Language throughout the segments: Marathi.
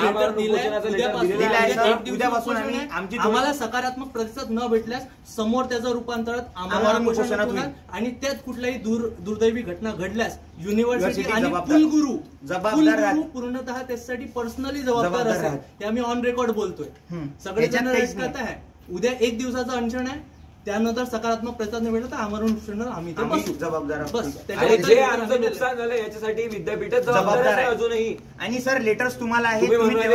उद्यापासून आम्हाला सकारात्मक प्रतिसाद न भेटल्यास समोर त्याचं रूपांतर आम्हाला आणि त्यात कुठल्याही दुर्दैवी घटना घडल्यास युनिव्हर्सिटी आणि कुलगुरू पूर्णतः त्यासाठी पर्सनली जबाबदार असेल. ते आम्ही ऑन रेकॉर्ड बोलतोय. सगळेजण आहे. उद्या 1 दिवसाचं अनशन आहे. त्यानंतर सकारात्मक प्रतिसाद भेटला तर आमरण आम्ही जबाबदार जे आमचं नुकसान झालं याच्यासाठी विद्यापीठ जबाबदार आहे अजूनही. आणि सर लेटर्स तुम्हाला आहे,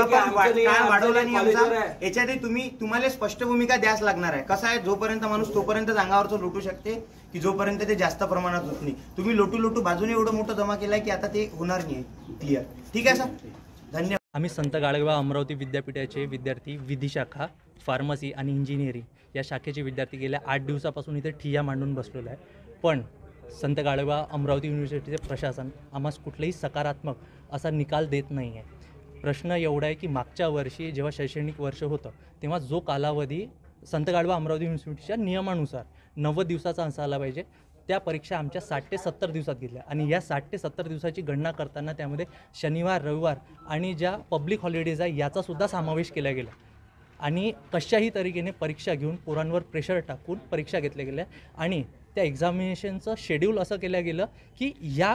वाढवला नाही याच्यात तुम्हाला स्पष्ट भूमिका द्यास लागणार आहे. कसं आहे, जोपर्यंत माणूस तोपर्यंत अंगावरचं लुटू शकते की जोपर्यंत ते जास्त प्रमाणात होत नाही. तुम्ही लोटू बाजूने एवढं मोठं जमा केलाय की आता ते होणार नाही. क्लिअर. ठीक आहे सर, धन्यवाद. आम्ही संत गाडगेबाबा अमरावती विद्यापीठाचे विद्यार्थी विधी शाखा, फार्मसी आणि इंजिनिअरिंग या शाखेचे विद्यार्थी गेल्या 8 दिवसापासून इथे ठिय्या मांडून बसलेला आहे. पण संत गाडगेबाबा अमरावती युनिव्हर्सिटीचे प्रशासन आम्हाला कुठलाही सकारात्मक असा निकाल देत नाही आहे. प्रश्न एवढा आहे की मागच्या वर्षी जेव्हा शैक्षणिक वर्ष होतं तेव्हा जो कालावधी संत गाडगेबाबा अमरावती युनिव्हर्सिटीच्या नियमानुसार 90 दिवसाचा असायला पाहिजे, त्या परीक्षा आमच्या 60 ते 70 दिवसात घेतल्या. आणि या 60 ते 70 दिवसाची गणना करताना त्यामध्ये शनिवार, रविवार आणि ज्या पब्लिक हॉलिडेज आहे याचासुद्धा समावेश केला गेला. आणि कशाही तरीकेने परीक्षा घेऊन पोरांवर प्रेशर टाकून परीक्षा घेतल्या गेल्या. आणि त्या एक्झामिनेशनचं शेड्यूल असं केलं गेलं की या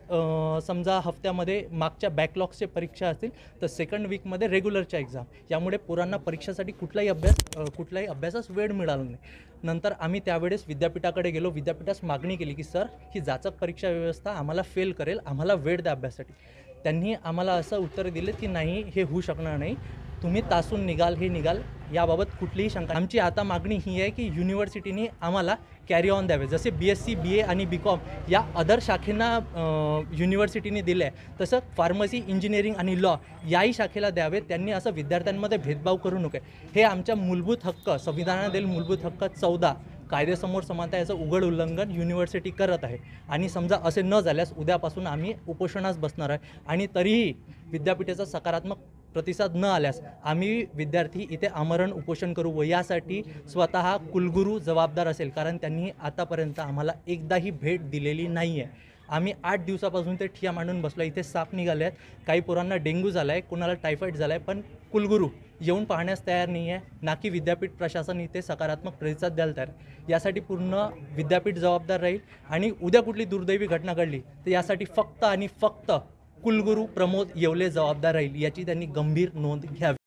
समजा हफ्त्यामध्ये मागच्या बॅकलॉगचे परीक्षा असतील तर सेकंड वीकमध्ये रेग्युलरच्या एक्झाम. यामुळे पोरांना परीक्षेसाठी कुठल्याही अभ्यासास वेळ मिळाला नाही. नंतर आम्ही त्यावेळेस विद्यापीठाकडे गेलो. विद्यापीठास मागणी केली की सर, ही जाचक परीक्षा व्यवस्था आम्हाला फेल करेल, आम्हाला वेळ द्या अभ्यासासाठी. त्यांनी आम्हाला असं उत्तर दिलं की नाही, हे होऊ शकणार नाही, तुम्ही तासून निघाल हे निघाल, याबाबत कुठलीही शंका. आमची आता मागणी ही आहे की युनिव्हर्सिटीने आम्हाला कॅरी ऑन द्यावे. जसे BSc, BA आणि BCom या अदर शाखेंना युनिव्हर्सिटीने दिले आहे, तसं फार्मसी, इंजिनिअरिंग आणि लॉ याही शाखेला द्यावे. त्यांनी असं विद्यार्थ्यांमध्ये भेदभाव करू नये. हे आमच्या मूलभूत हक्क, संविधानातील मूलभूत हक्क 14 कायद्यासमोर समानता याचं उघड उल्लंघन युनिव्हर्सिटी करत आहे. आणि समजा असे न झाल्यास उद्यापासून आम्ही उपोषणास बसणार आहे. आणि तरीही विद्यापीठाचा सकारात्मक प्रतिसाद न आल्यास आम्ही विद्यार्थी इथे आमरण उपोषण करू. व यासाठी स्वतः कुलगुरू जबाबदार असेल, कारण त्यांनी आतापर्यंत आम्हाला एकदाही भेट दिलेली नाही आहे. आम्ही 8 दिवसापासून ते ठिय्या मांडून बसलो. इथे साप निघाले आहेत, काही पोरांना डेंग्यू झाला आहे, कोणाला टायफॉईड झाला आहे, पण कुलगुरू येऊन पाहण्यास तयार नाही आहे. ना की विद्यापीठ प्रशासन इथे सकारात्मक प्रतिसाद द्यायला तयार. यासाठी पूर्ण विद्यापीठ जबाबदार राहील. आणि उद्या कुठली दुर्दैवी घटना घडली तर यासाठी फक्त आणि फक्त कुलगुरू प्रमोद येवले जबाबदार राहील. याची त्यांनी गंभीर नोंद घ्यावी.